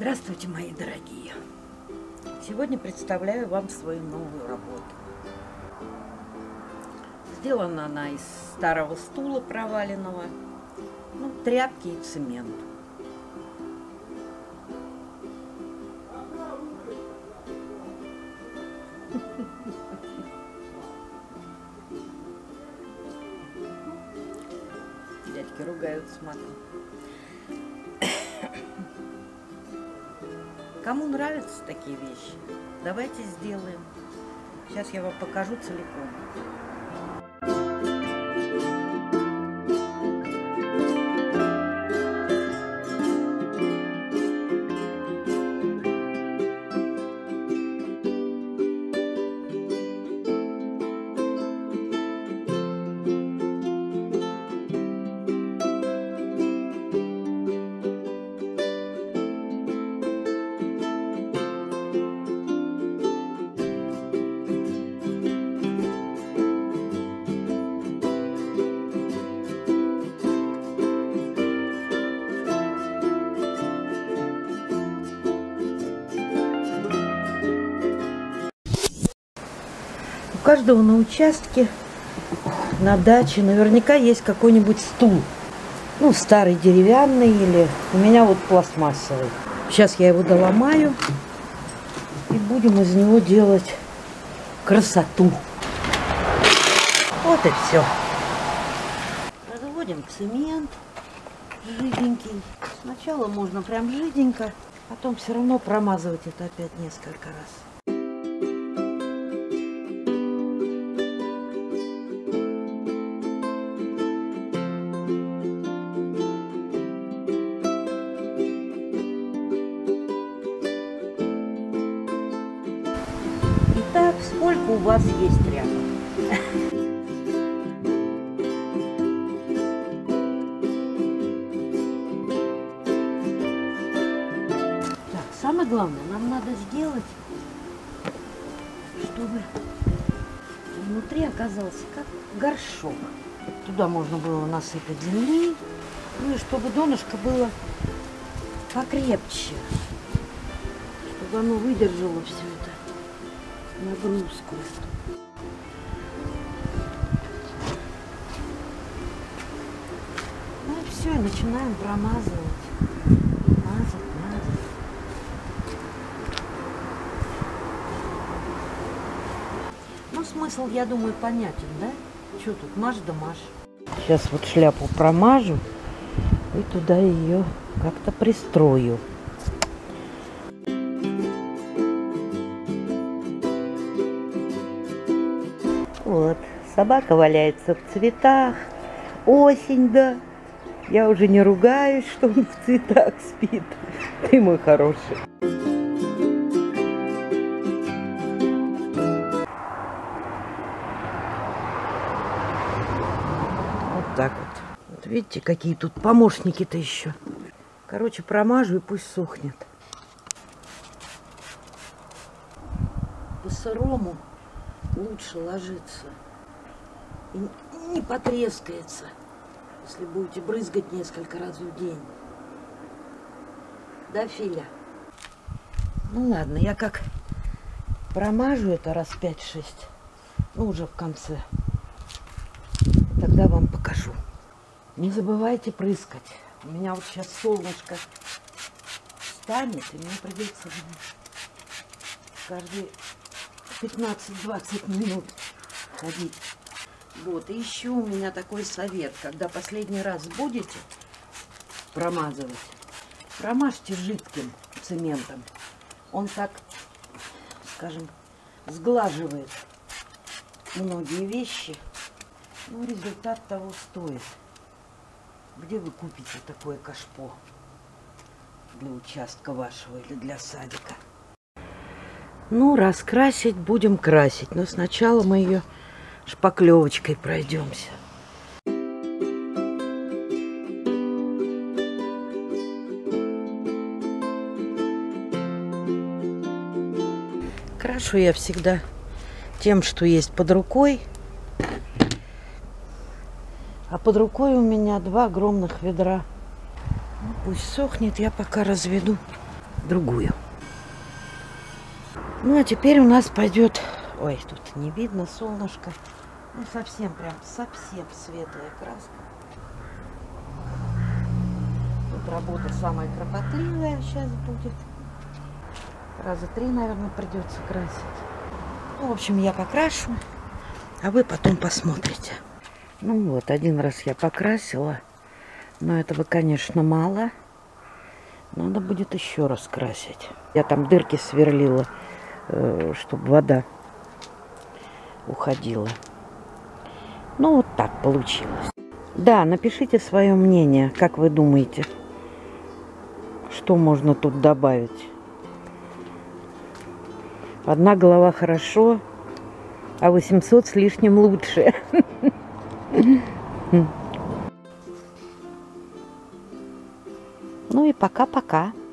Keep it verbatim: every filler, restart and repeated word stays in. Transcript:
Здравствуйте, мои дорогие! Сегодня представляю вам свою новую работу. Сделана она из старого стула проваленного, ну, тряпки и цемент. Дядьки ругаются, смотрю. Кому нравятся такие вещи, давайте сделаем. Сейчас я вам покажу целиком. У каждого на участке, на даче наверняка есть какой-нибудь стул. Ну, старый деревянный или у меня вот пластмассовый. Сейчас я его доломаю и будем из него делать красоту. Вот и все. Разводим цемент жиденький. Сначала можно прям жиденько, потом все равно промазывать это опять несколько раз. Итак, сколько у вас есть тряпок? Так, самое главное, нам надо сделать, чтобы внутри оказался как горшок. Туда можно было насыпать земли, ну и чтобы донышко было покрепче, чтобы оно выдержало все это. Нагрузку. Ну и все, и начинаем промазывать. Мазать, мазать. Ну, смысл, я думаю, понятен, да? Что тут, маш да маш. Сейчас вот шляпу промажу и туда ее как-то пристрою. Вот, собака валяется в цветах, осень, да. Я уже не ругаюсь, что он в цветах спит. Ты мой хороший. Вот так вот. Вот видите, какие тут помощники-то еще. Короче, промажу и пусть сохнет. По сырому лучше ложится и не потрескается, если будете брызгать несколько раз в день. Да, Филя? Ну ладно, я как промажу это раз пять-шесть, ну уже в конце, тогда вам покажу. Не забывайте прыскать. У меня вот сейчас солнышко встанет, и мне придется каждый пятнадцать-двадцать минут ходить. Вот, и еще у меня такой совет. Когда последний раз будете промазывать, промажьте жидким цементом. Он так, скажем, сглаживает многие вещи. Но результат того стоит. Где вы купите такое кашпо для участка вашего или для садика? Ну, раскрасить будем красить, но сначала мы ее шпаклевочкой пройдемся. Крашу я всегда тем, что есть под рукой. А под рукой у меня два огромных ведра. Ну, пусть сохнет, я пока разведу другую. Ну, а теперь у нас пойдет... Ой, тут не видно солнышко. Ну, совсем прям, совсем светлая краска. Тут работа самая кропотливая сейчас будет. Раза три, наверное, придется красить. Ну, в общем, я покрашу, а вы потом посмотрите. Ну вот, один раз я покрасила. Но этого, конечно, мало. Надо будет еще раз красить. Я там дырки сверлила, чтобы вода уходила. Ну, вот так получилось. Да, напишите свое мнение, как вы думаете, что можно тут добавить. Одна голова хорошо, а восемьсот с лишним лучше. Ну и пока-пока.